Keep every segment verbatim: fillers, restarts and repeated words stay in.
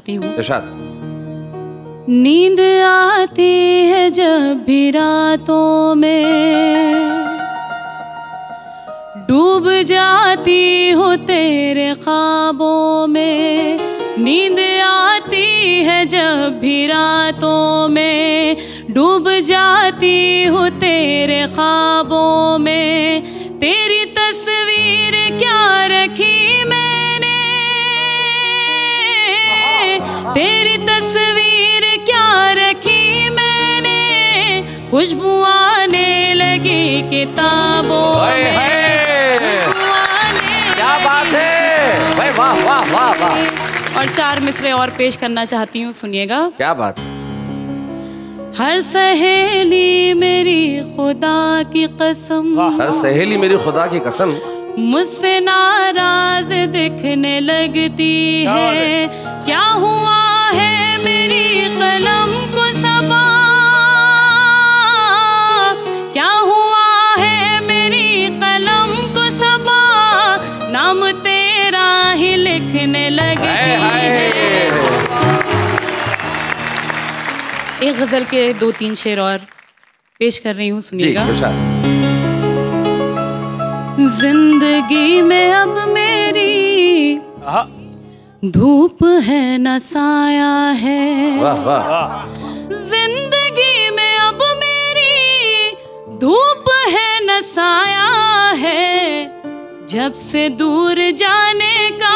नींद आती है जब भी रातों में, डूब जाती हूँ तेरे ख्वाबों में। नींद आती है जब भी रातों में, डूब जाती हूँ तेरे ख्वाबों में। तेरी तस्वीर क्या रखी मैंने, तेरी तस्वीर क्या रखी मैंने, खुशबू आने लगी किताबों में। क्या बात है भाई, वाह वाह वाह वाह। और चार मिसरे और पेश करना चाहती हूँ, सुनिएगा। क्या बात। हर सहेली मेरी खुदा की कसम, हर सहेली मेरी खुदा की कसम, मुझसे नाराज दिखने लगती है। क्या हुआ है मेरी कलम को सबा, क्या हुआ है मेरी कलम को सबा, नाम तेरा ही लिखने लगती है। एक गजल के दो तीन शेर और पेश कर रही हूँ, सुनिएगा। जिंदगी में अब मेरी धूप है न साया है, वाह वाह। जिंदगी में अब मेरी धूप है न साया है, जब से दूर जाने का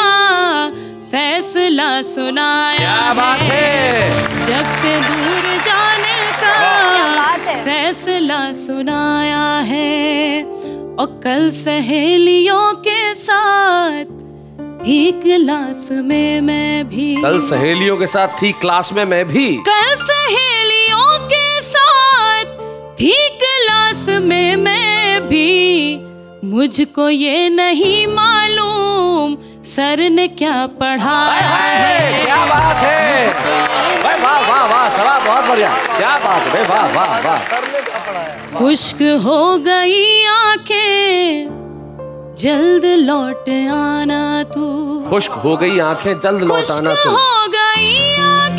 फैसला सुनाया है, जब से दूर जाने का फैसला सुनाया है। और कल सहेलियों के साथ थी क्लास में मैं भी, कल सहेलियों के साथ थी क्लास में मैं भी, कल सहेलियों के साथ थी क्लास में मैं भी। मुझको ये नहीं मालूम सर ने क्या पढ़ाया है। क्या बात है भाई, वाह वाह वाह, सवाल बहुत बढ़िया। क्या बात है भाई, वाह वाह वाह। सर ने क्या पढ़ाया। खुश्क हो गई आंखें जल्द लौट आना तू, खुश्क हो गई आंखें जल्द लौट आना तू, हो गई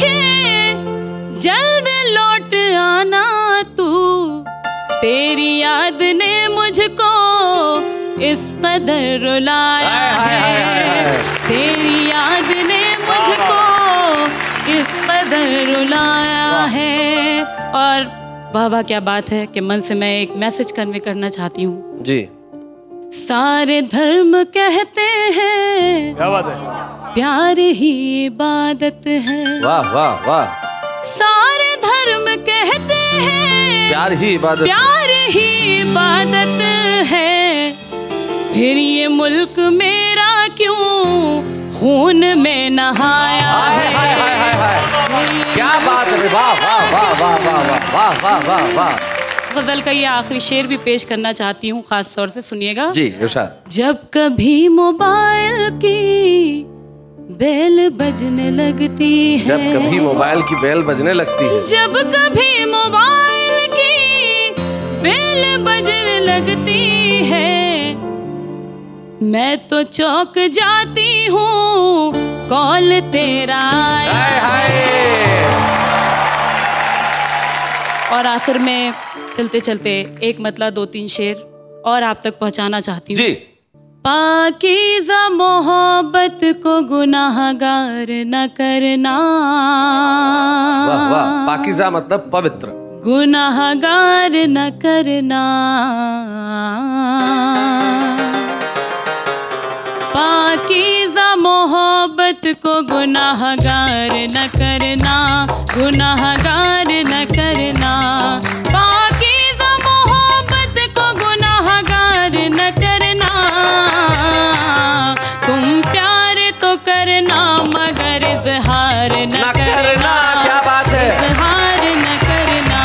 आंखें जल्द लौट आना तू। तेरी याद ने मुझको इस कदर रुलाया है, तेरी याद ने मुझको इस कदर रुलाया है। और वाह वाह, क्या बात है कि मन से मैं एक मैसेज कन्वे करना चाहती हूँ जी। सारे धर्म कहते हैं, क्या बात है, प्यार ही इबादत है। वाह वाह वाह। सारे धर्म कहते हैं, प्यार ही इबादत, प्यार ही इबादत है। फिर ये मुल्क मेरा क्यों खून में नहाया है। हाय हाय हाय हाय, क्या बात है, वाह वाह वाह वाह वाह वाह वाह वाह वाह। गजल का ये आखिरी शेर भी पेश करना चाहती हूँ, खास तौर से सुनिएगा जी। इरशाद। जब कभी मोबाइल की बेल बजने लगती है, जब कभी मोबाइल की बेल बजने लगती है, जब कभी मोबाइल की बेल बजने लगती है, मैं तो चौंक जाती हूँ कॉल तेरा आया है। और आखिर में चलते चलते एक मतलब दो तीन शेर और आप तक पहुँचाना चाहती हूँ जी। पाकीज़ा मोहब्बत को गुनाहगार न करना, वाह वाह। पाकीज़ा मतलब पवित्र, गुनाहगार न करना। पाकीज़ा मोहब्बत को गुनाहगार न करना, गुनाहगार न करना। पाकीज़ा मोहब्बत को गुनाहगार न करना। तुम प्यार तो करना मगर इज़हार न करना। क्या बात है, इज़हार न करना।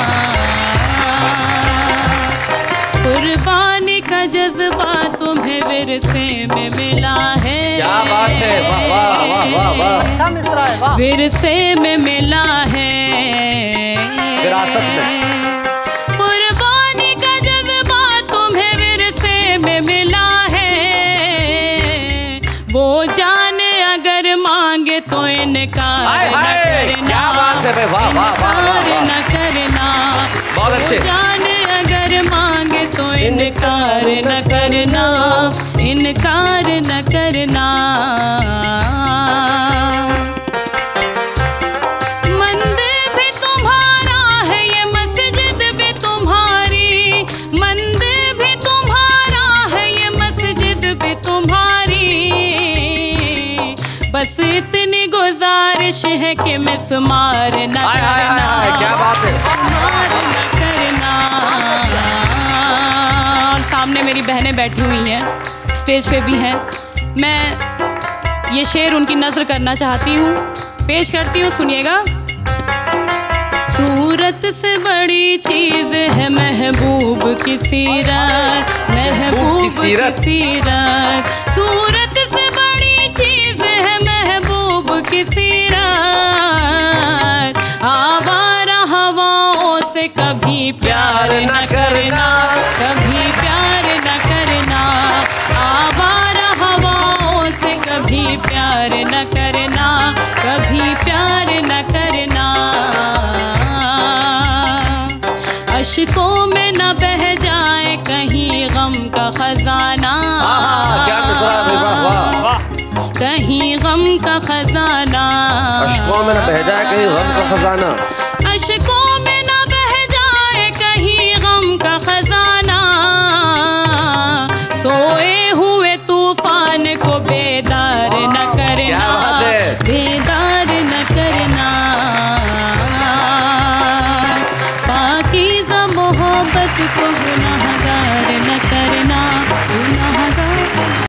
कुर्बानी का जज्बा तुम्हें विरसे में मिला है। क्या बात है, वाह वाह वाह वाह वाह। अच्छा मिसरा है, वाह। विरसे में मिला है, विरासत में। कुर्बानी का जज्बा तुम्हें विरसे में मिला है। वो जान अगर मांगे तो इन इनकार न करना, क्या बात है भाई, वाह वाह वाह वाह न करना, बहुत अच्छे। जान अगर मांगे तो इनकार न करना, इनकार न करना। मंदिर भी तुम्हारा है, ये मस्जिद भी तुम्हारी, मंदिर भी तुम्हारा है, ये मस्जिद भी तुम्हारी। बस इतनी गुजारिश है कि मिसमार न करना, क्या बात है, मिसमार न करना। और सामने मेरी बहनें बैठी हुई हैं, स्टेज पे भी हैं। मैं ये शेर उनकी नज़र करना चाहती हूँ, पेश करती हूँ, सुनिएगा। सूरत से बड़ी चीज़ है महबूब की सीरत, महबूब की सीरत, सूरत से बड़ी चीज़ है महबूब की सीरत। आवारा हवाओं से कभी प्यार न करना, कभी प्यार न करना, आवारा हवाओं से कभी प्यार न करना, कभी प्यार न करना। अश्कों में न बह जाए कहीं गम का खजाना, क्या कहीं गम का खजाना, अश्कों में न बह जाए कहीं गम का खजाना, अश्कों